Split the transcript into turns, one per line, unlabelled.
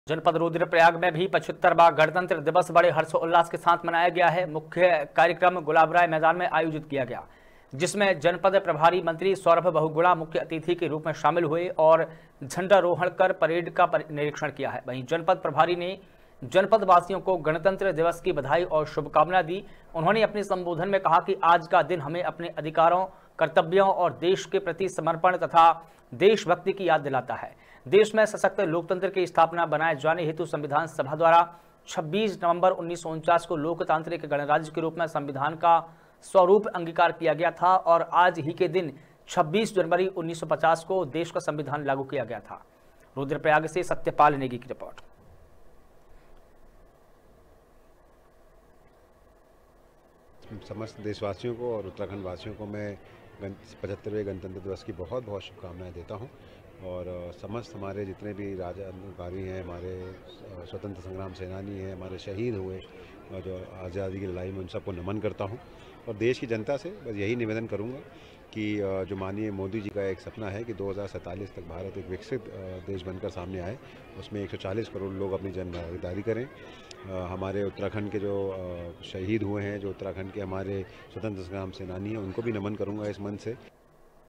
जनपद रुद्रप्रयाग में भी 75वां गणतंत्र दिवस बड़े हर्षोल्लास के साथ मनाया गया है। मुख्य कार्यक्रम गुलाबराय मैदान में आयोजित किया गया, जिसमें जनपद प्रभारी मंत्री सौरभ बहुगुणा मुख्य अतिथि के रूप में शामिल हुए और झंडारोहण कर परेड का निरीक्षण किया है। वहीं जनपद प्रभारी ने जनपद वासियों को गणतंत्र दिवस की बधाई और शुभकामना दी। उन्होंने अपने संबोधन में कहा कि आज का दिन हमें अपने अधिकारों, कर्तव्यों और देश के प्रति समर्पण तथा देशभक्ति की याद दिलाता है। देश में सशक्त लोकतंत्र की स्थापना बनाए जाने हेतु संविधान सभा द्वारा 26 नवंबर 1949 को लोकतांत्रिक गणराज्य के रूप में संविधान का स्वरूप अंगीकार किया गया था और आज ही के दिन 26 जनवरी 1950 को देश का संविधान लागू किया गया था। रुद्रप्रयाग से सत्यपाल नेगी की रिपोर्ट।
समस्त देशवासियों को और उत्तराखंड वासियों को मैं 75वें गणतंत्र दिवस की बहुत बहुत शुभकामनाएं देता हूं और समस्त हमारे जितने भी राजकारी हैं, हमारे स्वतंत्र संग्राम सेनानी हैं, हमारे शहीद हुए और जो आज़ादी की लड़ाई में, उन सबको नमन करता हूं। और देश की जनता से बस यही निवेदन करूंगा कि जो माननीय मोदी जी का एक सपना है कि 2047 तक भारत एक विकसित देश बनकर सामने आए, उसमें 140 करोड़ लोग अपनी जन भागीदारी करें। हमारे उत्तराखंड के जो शहीद हुए हैं, जो उत्तराखंड के हमारे स्वतंत्र संग्राम सेनानी हैं, उनको भी नमन करूंगा इस मंच से।